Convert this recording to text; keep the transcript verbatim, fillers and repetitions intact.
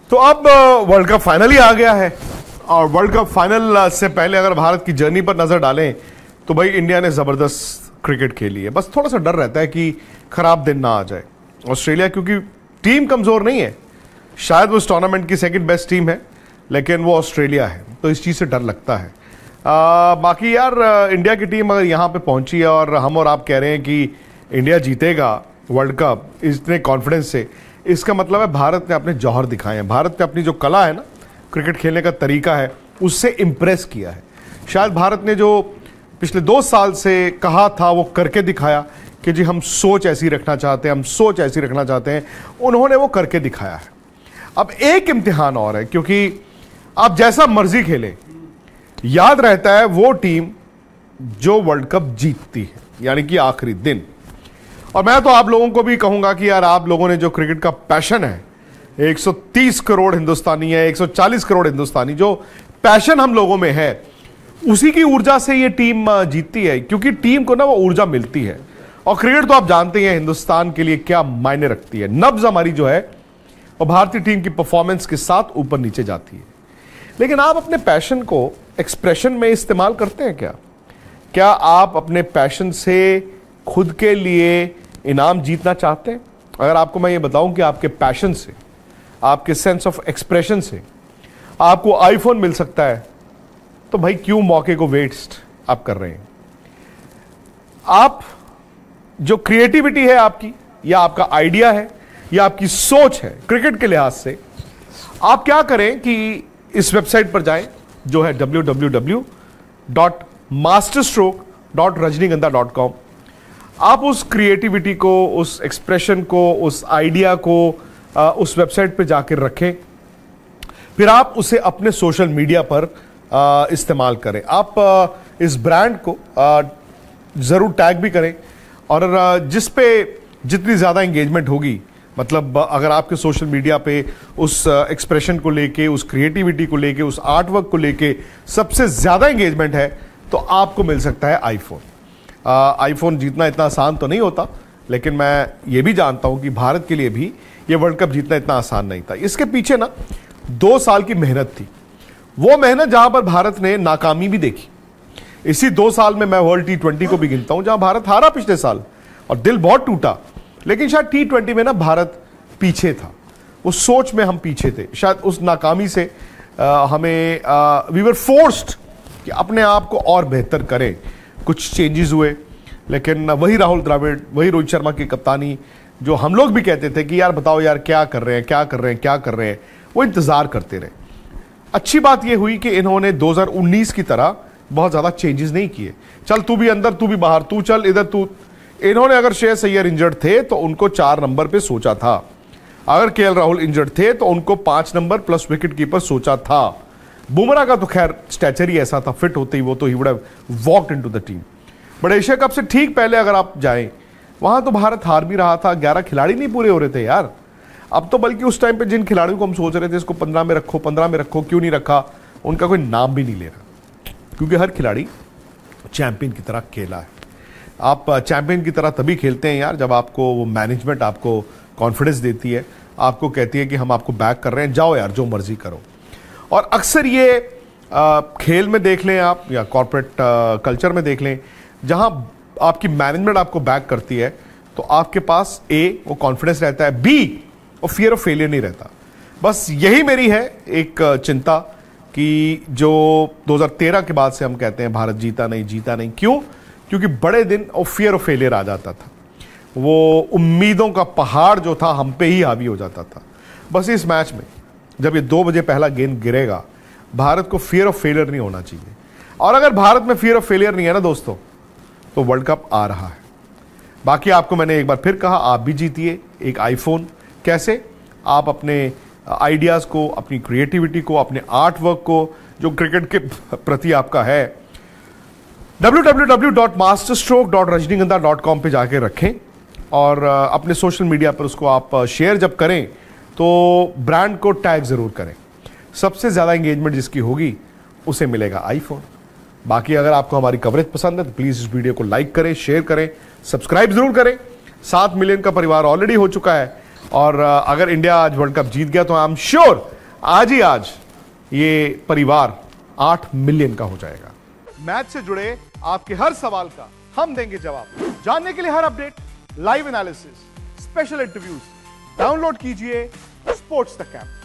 तो अब world cup final ही आ गया है और वर्ल्ड कप फाइनल से पहले अगर भारत की जर्नी पर नजर डालें तो भाई इंडिया ने जबरदस्त क्रिकेट खेली है। बस थोड़ा सा डर रहता है कि खराब दिन ना आ जाए। ऑस्ट्रेलिया क्योंकि टीम कमजोर नहीं है, शायद वो इस टूर्नामेंट की सेकंड बेस्ट टीम है, लेकिन वो ऑस्ट्रेलिया है तो इस चीज से डर लगता है। आ, बाकी यार इंडिया की टीम अगर यहाँ पे पहुंची है और हम और आप कह रहे हैं कि इंडिया जीतेगा वर्ल्ड कप इतने कॉन्फिडेंस से, इसका मतलब है भारत ने अपने जौहर दिखाए हैं, भारत ने अपनी जो कला है ना, क्रिकेट खेलने का तरीका है, उससे इंप्रेस किया है। शायद भारत ने जो पिछले दो साल से कहा था वो करके दिखाया कि जी हम सोच ऐसी रखना चाहते हैं, हम सोच ऐसी रखना चाहते हैं, उन्होंने वो करके दिखाया है। अब एक इम्तिहान और है, क्योंकि आप जैसा मर्जी खेलें, याद रहता है वो टीम जो वर्ल्ड कप जीतती है, यानी कि आखिरी दिन। और मैं तो आप लोगों को भी कहूंगा कि यार आप लोगों ने जो क्रिकेट का पैशन है, एक सौ तीस करोड़ हिंदुस्तानी है, एक सौ चालीस करोड़ हिंदुस्तानी, जो पैशन हम लोगों में है, उसी की ऊर्जा से ये टीम जीतती है, क्योंकि टीम को ना वो ऊर्जा मिलती है। और क्रिकेट तो आप जानते हैं हिंदुस्तान के लिए क्या मायने रखती है। नब्ज हमारी जो है वो भारतीय टीम की परफॉर्मेंस के साथ ऊपर नीचे जाती है। लेकिन आप अपने पैशन को एक्सप्रेशन में इस्तेमाल करते हैं क्या? क्या आप अपने पैशन से खुद के लिए इनाम जीतना चाहते हैं? अगर आपको मैं ये बताऊं कि आपके पैशन से, आपके सेंस ऑफ एक्सप्रेशन से आपको आईफोन मिल सकता है, तो भाई क्यों मौके को वेस्ट आप कर रहे हैं? आप जो क्रिएटिविटी है आपकी, या आपका आइडिया है, या आपकी सोच है क्रिकेट के लिहाज से, आप क्या करें कि इस वेबसाइट पर जाएं जो है W W W dot masterstroke dot Rajnigandha dot com. आप उस क्रिएटिविटी को, उस एक्सप्रेशन को, उस आइडिया को आ, उस वेबसाइट पर जाकर रखें, फिर आप उसे अपने सोशल मीडिया पर आ, इस्तेमाल करें। आप आ, इस ब्रांड को आ, जरूर टैग भी करें, और आ, जिस पे जितनी ज्यादा एंगेजमेंट होगी, मतलब अगर आपके सोशल मीडिया पे उस एक्सप्रेशन को लेके, उस क्रिएटिविटी को लेके, उस आर्ट वर्क को लेके सबसे ज्यादा एंगेजमेंट है, तो आपको मिल सकता है आईफोन। आईफोन जीतना इतना आसान तो नहीं होता, लेकिन मैं ये भी जानता हूं कि भारत के लिए भी ये वर्ल्ड कप जीतना इतना आसान नहीं था। इसके पीछे ना दो साल की मेहनत थी, वो मेहनत जहां पर भारत ने नाकामी भी देखी। इसी दो साल में मैं वर्ल्ड टी ट्वेंटी को भी गिनता हूं, जहां भारत हारा पिछले साल और दिल बहुत टूटा, लेकिन शायद टी ट्वेंटी में ना भारत पीछे था, उस सोच में हम पीछे थे। शायद उस नाकामी से आ, हमें वी वर फोर्स्ड कि अपने आप को और बेहतर करें। कुछ चेंजेस हुए, लेकिन वही राहुल द्रविड़, वही रोहित शर्मा की कप्तानी, जो हम लोग भी कहते थे कि यार बताओ यार क्या कर रहे हैं, क्या कर रहे हैं, क्या कर रहे हैं, वो इंतजार करते रहे। अच्छी बात यह हुई कि इन्होंने दो हज़ार उन्नीस की तरह बहुत ज्यादा चेंजेस नहीं किए। चल तू भी अंदर, तू भी बाहर, तू चल इधर, तू। इन्होंने अगर श्रेयस अय्यर इंजर्ड थे तो उनको चार नंबर पे सोचा था, अगर केएल राहुल इंजर्ड थे तो उनको पांच नंबर प्लस विकेट कीपर सोचा था। बुमराह का तो खैर स्टैचर ही ऐसा था, फिट होते ही वो तो ही would have walked into the team. But Asia cup से ठीक पहले अगर आप जाएं, वहां तो भारत हार भी रहा था, ग्यारह खिलाड़ी नहीं पूरे हो रहे थे यार। अब तो बल्कि उस टाइम पे जिन खिलाड़ियों को हम सोच रहे थे इसको पंद्रह में रखो, पंद्रह में रखो, क्यों नहीं रखा, उनका कोई नाम भी नहीं ले रहा, क्योंकि हर खिलाड़ी चैंपियन की तरह खेला है। आप चैंपियन की तरह तभी खेलते हैं यार जब आपको वो मैनेजमेंट आपको कॉन्फिडेंस देती है, आपको कहती है कि हम आपको बैक कर रहे हैं, जाओ यार जो मर्जी करो। और अक्सर ये आ, खेल में देख लें आप, या कॉर्पोरेट कल्चर में देख लें, जहां आपकी मैनेजमेंट आपको बैक करती है, तो आपके पास ए वो कॉन्फिडेंस रहता है, बी वो फियर ऑफ फेलियर नहीं रहता। बस यही मेरी है एक चिंता कि जो दो हज़ार तेरह के बाद से हम कहते हैं भारत जीता नहीं, जीता नहीं। क्यों? क्योंकि बड़े दिन और फियर ऑफ फेलियर आ जाता था, वो उम्मीदों का पहाड़ जो था हम पे ही हावी हो जाता था। बस इस मैच में जब ये दो बजे पहला गेंद गिरेगा, भारत को फियर ऑफ फेलियर नहीं होना चाहिए। और अगर भारत में फियर ऑफ फेलियर नहीं है ना दोस्तों, तो वर्ल्ड कप आ रहा है। बाकी आपको मैंने एक बार फिर कहा, आप भी जीतिए एक आईफोन। कैसे? आप अपने आइडियाज को, अपनी क्रिएटिविटी को, अपने आर्ट वर्क को, जो क्रिकेट के प्रति आपका है, W W W dot masterstroke dot Rajnigandha dot com पे जाके रखें, और अपने सोशल मीडिया पर उसको आप शेयर जब करें तो ब्रांड को टैग जरूर करें। सबसे ज्यादा एंगेजमेंट जिसकी होगी उसे मिलेगा आईफोन। बाकी अगर आपको हमारी कवरेज पसंद है तो प्लीज इस वीडियो को लाइक करें, शेयर करें, सब्सक्राइब जरूर करें। सात मिलियन का परिवार ऑलरेडी हो चुका है, और अगर इंडिया आज वर्ल्ड कप जीत गया तो आई एम श्योर आज ही आज ये परिवार आठ मिलियन का हो जाएगा। मैच से जुड़े आपके हर सवाल का हम देंगे जवाब। जानने के लिए हर update, live analysis, special interviews download कीजिए स्पोर्ट्स तक ऐप।